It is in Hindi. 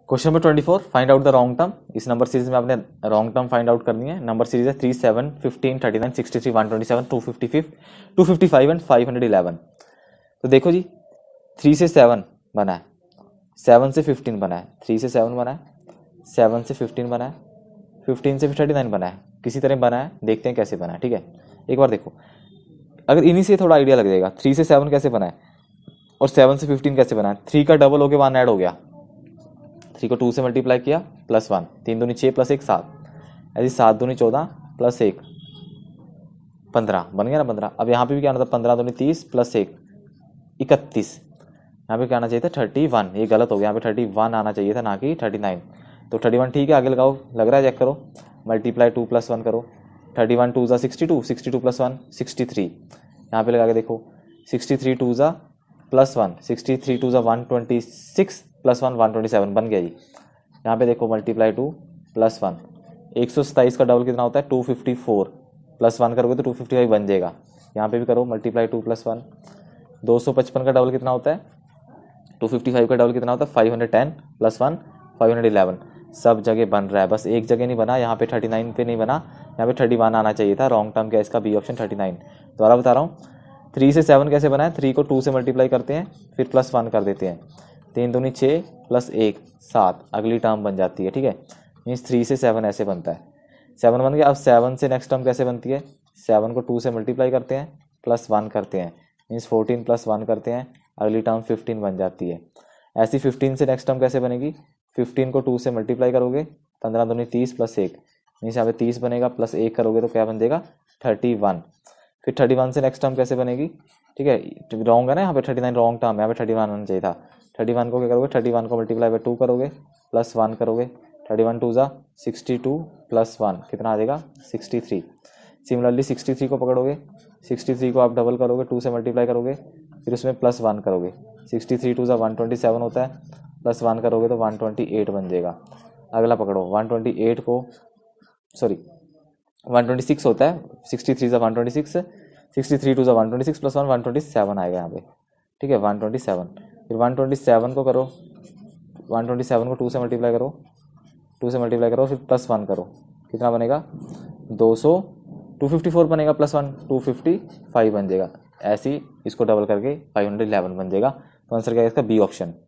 Question number 24, find out the wrong term. इस नंबर सीरीज में आपने रॉन्ग टर्म फाइंड आउट करनी है। नंबर सीरीज है 3, 7, 15, 39, 63, 127, 255, 255 एंड 511। तो देखो जी, 3 से 7 बना है, 7 से 15 बना है, 3 से 7 बना है, 7 से 15 बना है, 15 से 39 बना है, किसी तरह बना है, देखते हैं कैसे बना है। ठीक है, एक बार देखो, अगर इन्हीं से थोड़ा आइडिया लग जाएगा 3 से 7 कैसे बना है और 7 से 15 कैसे बना है। 3 का डबल होके 1 ऐड हो गया, 3 को 2 से मल्टीप्लाई किया प्लस 1, 3 दूनी 6 प्लस 1 7, ऐसे 7 दूनी 14 प्लस 1 15, बन गया ना 15। अब यहाँ पे भी क्या आना था, 15 दूनी 30 प्लस 1 31, यहाँ पे क्या आना चाहिए था 31, ये गलत हो गया, यहाँ पे 31 आना चाहिए था, ना कि 39। तो 31 ठीक है, आगे लगाओ, लग रहा है, चेक करो, मल्टीप्लाई 2 प्लस 1 करो, 31 2 ज़ा 62, 62 प्लस 1 63, यहाँ पे लगा के देखो, 63 2 ज़ा प्लस 1, 63 2 ज़ा 126 प्लस 1 127, बन गया जी। यहाँ पे देखो मल्टीप्लाई 2 प्लस 1, 127 का डबल कितना होता है 254, प्लस 1 करोगे तो 255 बन जाएगा। यहाँ पे भी करो मल्टीप्लाई 2 प्लस 1, 255 का डबल कितना होता है 255 का डबल कितना होता है 510 प्लस 1 511। सब जगह बन रहा है, बस एक जगह नहीं बना, यहाँ पे 39 पे नहीं बना, यहाँ पे 31 आना चाहिए था। रॉन्ग टर्म क्या है इसका, बी ऑप्शन 39। दोबारा बता रहा हूँ, 3 से 7 कैसे बना है, 3 को 2 से मल्टीप्लाई करते हैं, फिर प्लस 1 कर देते हैं, 3 दूनी 6 प्लस 1 7, अगली टर्म बन जाती है। ठीक है, मीन्स 3 से 7 ऐसे बनता है, 7 बन गया। अब 7 से नेक्स्ट टर्म कैसे बनती है, 7 को 2 से मल्टीप्लाई करते हैं, प्लस 1 करते हैं, मीन्स 14 प्लस 1 करते हैं, अगली टर्म 15 बन जाती है। ऐसी 15 से नेक्स्ट टर्म कैसे बनेगी, 15 को 2 से मल्टीप्लाई करोगे, 15 दूनी 30 प्लस 1, मीन्स यहाँ पे 30 बनेगा, प्लस 1 करोगे तो क्या बन जाएगा 31। फिर 31 से नेक्स्ट टर्म कैसे बनेगी, ठीक है, रॉन्ग है ना, यहाँ पे 39 रॉन्ग टर्म है, यहाँ पे 31 आना चाहिए था। 31 को क्या करोगे, 31 को मल्टीप्लाई बाय 2 करोगे, प्लस 1 करोगे, 31 2 ज़ा 62 प्लस 1 कितना आ जाएगा 63। सिमिलरली 63 को पकड़ोगे, 63 को आप डबल करोगे, 2 से मल्टीप्लाई करोगे, फिर उसमें प्लस 1 करोगे, 63 2 ज़ा 127 होता है, प्लस 1 करोगे तो 128 बन जाएगा। अगला पकड़ो 128 को, सॉरी 126 होता है, 63 ज़ा 126, 63 2 ज़ा 126 प्लस 1 127 आएगा यहाँ पे। ठीक है, 127, फिर 127 को करो, 127 को 2 से मल्टीप्लाई करो, 2 से मल्टीप्लाई करो, फिर प्लस 1 करो, कितना बनेगा 200, 254 बनेगा, प्लस 1 255 बन जाएगा। ऐसे ही इसको डबल करके 511 बन जाएगा। तो आंसर क्या है इसका, बी ऑप्शन।